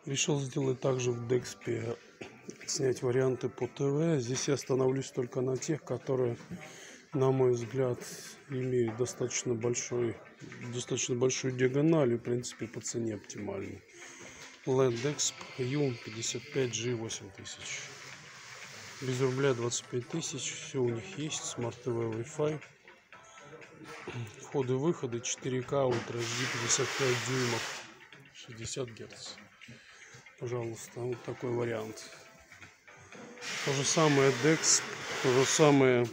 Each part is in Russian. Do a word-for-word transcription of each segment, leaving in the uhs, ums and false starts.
Решил сделать также в Dexp, снять варианты по ТВ. Здесь я остановлюсь только на тех, которые, на мой взгляд, имеют достаточно большой, достаточно большую диагональ и, в принципе, по цене оптимальны. эл и ди Dexp ю пятьдесят пять джи восемь тысяч. Без рубля двадцать пять тысяч. Все у них есть. Smart ти ви, Wi-Fi. Входы-выходы четыре ка, Ультра эйч ди, пятьдесят пять дюймов, шестьдесят герц. Пожалуйста, вот такой вариант. То же самое Dexp, то же самое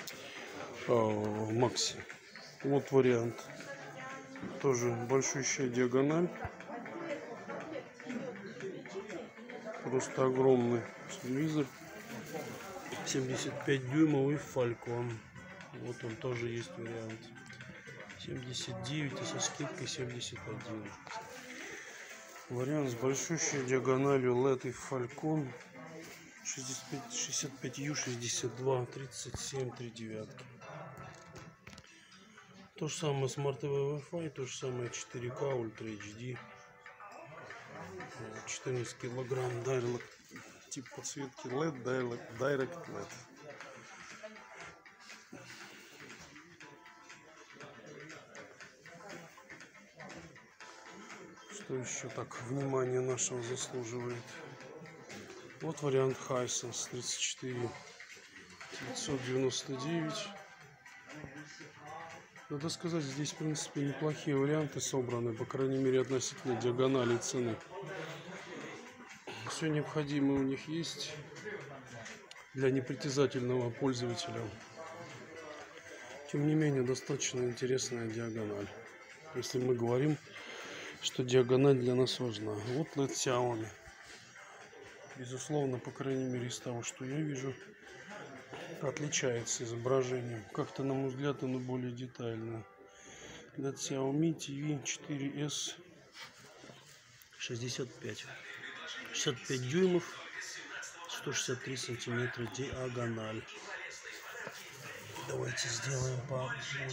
Maxi. Вот вариант. Тоже большущая диагональ. Просто огромный телевизор. семьдесят пять дюймов и Falcon. Вот он тоже есть вариант. семьдесят девять и со скидкой семьдесят один. Вариант с большущей диагональю эл и ди и Falcon шестьдесят пять ю шестьдесят два тридцать семь три девятки. То же самое Smart ти ви Wi-Fi, то же самое четыре ка Ультра эйч ди. четырнадцать килограмм, Direct, тип подсветки эл и ди, Direct, Direct эл и ди. Что еще так внимание нашего заслуживает? Вот вариант Hisense тридцать четыре девятьсот девяносто девять. Надо сказать, здесь в принципе неплохие варианты собраны, по крайней мере относительно диагонали цены. Все необходимое у них есть для непритязательного пользователя. Тем не менее, достаточно интересная диагональ, если мы говорим, что диагональ для нас важна. Вот эл и ди Xiaomi. Безусловно, по крайней мере из того, что я вижу, отличается изображением. Как-то, на мой взгляд, оно более детальное. эл и ди Xiaomi ти ви четыре эс шестьдесят пять. шестьдесят пять дюймов, сто шестьдесят три сантиметра диагональ. Давайте сделаем побольше.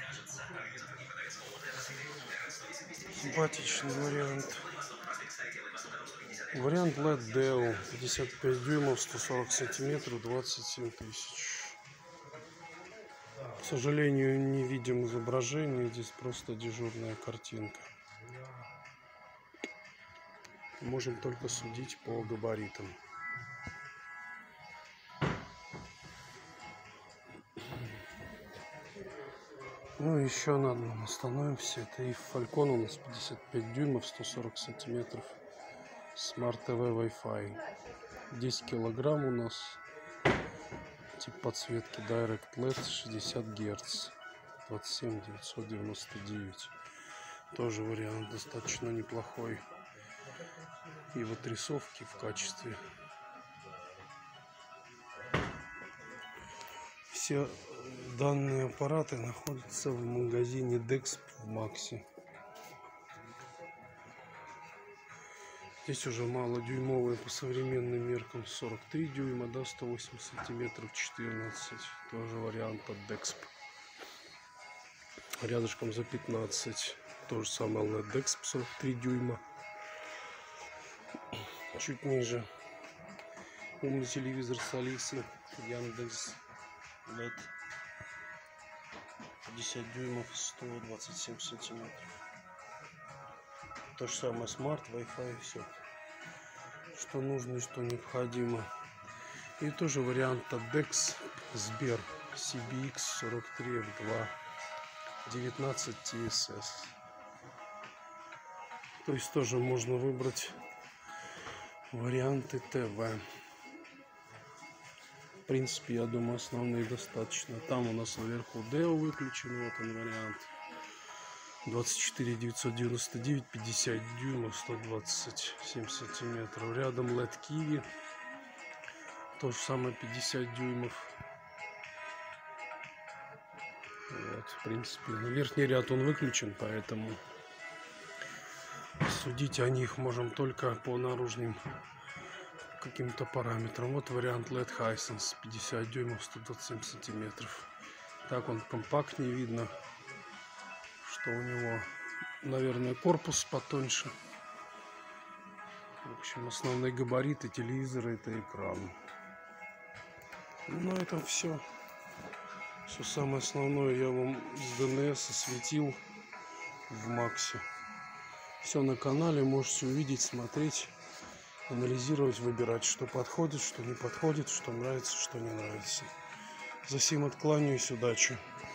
Симпатичный вариант. Вариант эл и ди Dell пятьдесят пять дюймов, сто сорок сантиметров, двадцать семь тысяч. К сожалению, не видим изображение, здесь просто дежурная картинка. Можем только судить по габаритам. Ну и еще на одном остановимся. Это и Falcon у нас пятьдесят пять дюймов, сто сорок сантиметров. Smart ти ви Wi-Fi. десять килограмм у нас. Тип подсветки Direct эл и ди, шестьдесят герц. двадцать семь девятьсот девяносто девять. Тоже вариант достаточно неплохой. И в отрисовке в качестве. Все данные аппараты находятся в магазине Dexp в Maxi. Здесь уже малодюймовые по современным меркам, сорок три дюйма, да, сто восемь сантиметров, четырнадцать. Тоже вариант от Dexp. Рядышком за пятнадцать. То же самое эл и ди Dexp, сорок три дюйма. Чуть ниже умный телевизор с Алисой, Яндекс эл и ди, пятьдесят дюймов, сто двадцать семь сантиметров. То же самое Smart, Wi-Fi, все, что нужно и что необходимо. И тоже вариант от Dex Sber си би икс сорок три эф два девятнадцать ти эс эс. То есть тоже можно выбрать варианты ТВ. В принципе, я думаю, основные достаточно. Там у нас наверху Dell выключен, вот он вариант. двадцать четыре девятьсот девяносто девять, пятьдесят дюймов, сто двадцать семь сантиметров. Рядом эл и ди Kiwi. То же самое, пятьдесят дюймов. Вот, в принципе, на верхний ряд он выключен, поэтому судить о них можем только по наружным каким-то параметрам. Вот вариант эл и ди Hisense, пятьдесят дюймов, сто двадцать семь сантиметров. Так он компактнее, видно, что у него, наверное, корпус потоньше. Вот общем, основные габариты телевизора — это экран. Ну, на этом все. Все самое основное я вам с ДНС осветил в Максе. Все на канале, можете увидеть, смотреть, анализировать, выбирать, что подходит, что не подходит, что нравится, что не нравится. За сим откланяюсь, удачи.